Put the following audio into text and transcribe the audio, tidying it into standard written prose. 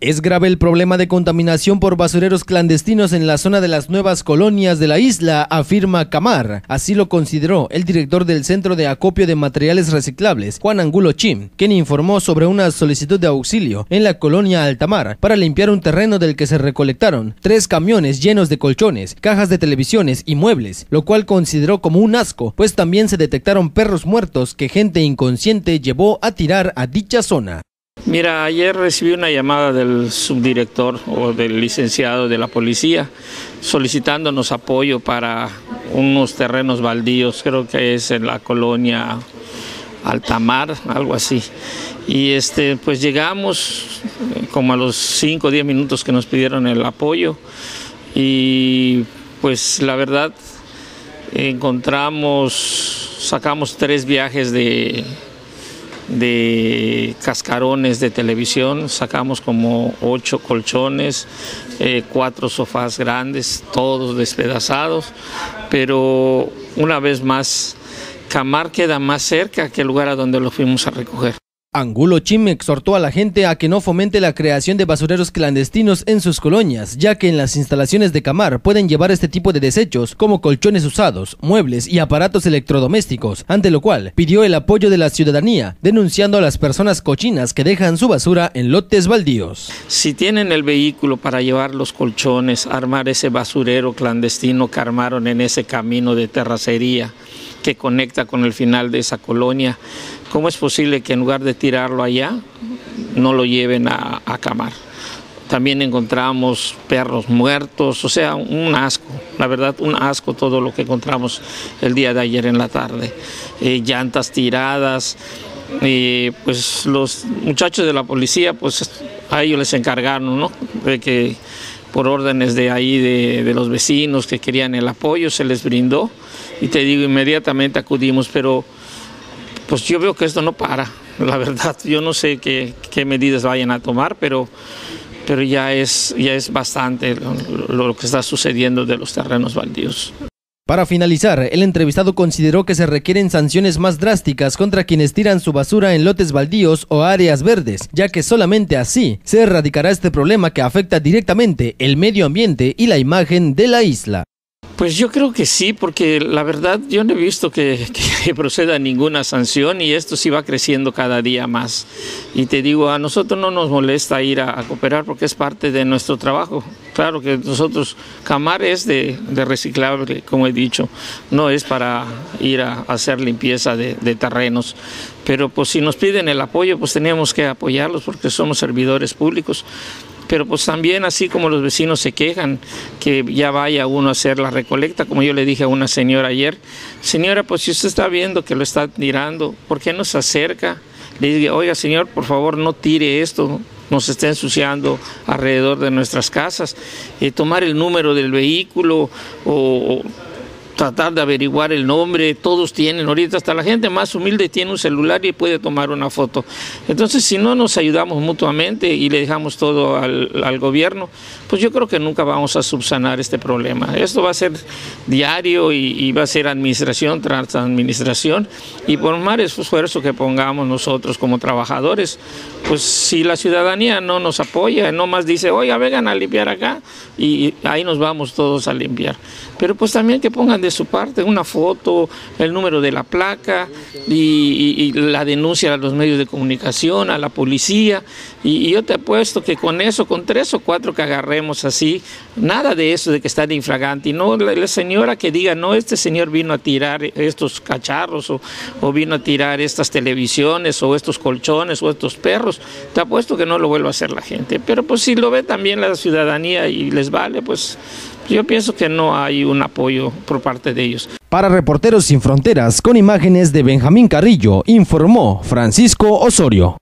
Es grave el problema de contaminación por basureros clandestinos en la zona de las nuevas colonias de la isla, afirma Camar. Así lo consideró el director del Centro de Acopio de Materiales Reciclables, Juan Angulo Chim, quien informó sobre una solicitud de auxilio en la colonia Altamar para limpiar un terreno del que se recolectaron 3 camiones llenos de colchones, cajas de televisiones y muebles, lo cual consideró como un asco, pues también se detectaron perros muertos que gente inconsciente llevó a tirar a dicha zona. Mira, ayer recibí una llamada del subdirector o del licenciado de la policía solicitándonos apoyo para unos terrenos baldíos, creo que es en la colonia Altamar, algo así. Y pues llegamos como a los 5 o 10 minutos que nos pidieron el apoyo y pues la verdad sacamos 3 viajes de cascarones de televisión, sacamos como 8 colchones, 4 sofás grandes, todos despedazados, pero una vez más, Camar queda más cerca que el lugar a donde lo fuimos a recoger. Angulo Chim exhortó a la gente a que no fomente la creación de basureros clandestinos en sus colonias, ya que en las instalaciones de Camar pueden llevar este tipo de desechos como colchones usados, muebles y aparatos electrodomésticos, ante lo cual pidió el apoyo de la ciudadanía, denunciando a las personas cochinas que dejan su basura en lotes baldíos. Si tienen el vehículo para llevar los colchones, armar ese basurero clandestino que armaron en ese camino de terracería que conecta con el final de esa colonia, ¿cómo es posible que en lugar de tirarlo allá, no lo lleven a Camar? También encontramos perros muertos, o sea, un asco, la verdad, un asco todo lo que encontramos el día de ayer en la tarde. Llantas tiradas, pues los muchachos de la policía, pues a ellos les encargaron, ¿no?, de que por órdenes de ahí, de los vecinos que querían el apoyo, se les brindó. Y te digo, inmediatamente acudimos, pero pues yo veo que esto no para, la verdad. Yo no sé qué medidas vayan a tomar, pero ya es bastante lo que está sucediendo de los terrenos baldíos. Para finalizar, el entrevistado consideró que se requieren sanciones más drásticas contra quienes tiran su basura en lotes baldíos o áreas verdes, ya que solamente así se erradicará este problema que afecta directamente el medio ambiente y la imagen de la isla. Pues yo creo que sí, porque la verdad yo no he visto que proceda ninguna sanción y esto sí va creciendo cada día más. Y te digo, a nosotros no nos molesta ir a cooperar porque es parte de nuestro trabajo. Claro que nosotros, Camar es de reciclable, como he dicho, no es para ir a hacer limpieza de terrenos. Pero pues si nos piden el apoyo, pues tenemos que apoyarlos porque somos servidores públicos. Pero pues también, así como los vecinos se quejan que ya vaya uno a hacer la recolecta, como yo le dije a una señora ayer, señora, pues si usted está viendo que lo está tirando, ¿por qué no se acerca? Le dije, oiga señor, por favor no tire esto, nos está ensuciando alrededor de nuestras casas, tomar el número del vehículo o tratar de averiguar el nombre, todos tienen, ahorita hasta la gente más humilde tiene un celular y puede tomar una foto. Entonces, si no nos ayudamos mutuamente y le dejamos todo al gobierno, pues yo creo que nunca vamos a subsanar este problema. Esto va a ser diario y va a ser administración tras administración, y por más esfuerzo que pongamos nosotros como trabajadores, pues si la ciudadanía no nos apoya, no más dice, oiga, vengan a limpiar acá, y ahí nos vamos todos a limpiar. Pero pues también que pongan de su parte una foto, el número de la placa y la denuncia a los medios de comunicación, a la policía, y yo te apuesto que con eso, con 3 o 4 que agarremos así, nada de eso de que está de infragante, y no la señora que diga, no, este señor vino a tirar estos cacharros o vino a tirar estas televisiones o estos colchones o estos perros, te apuesto que no lo vuelve a hacer la gente. Pero pues si lo ve también la ciudadanía y les vale, pues yo pienso que no hay un apoyo por parte de ellos. Para Reporteros Sin Fronteras, con imágenes de Benjamín Carrillo, informó Francisco Osorio.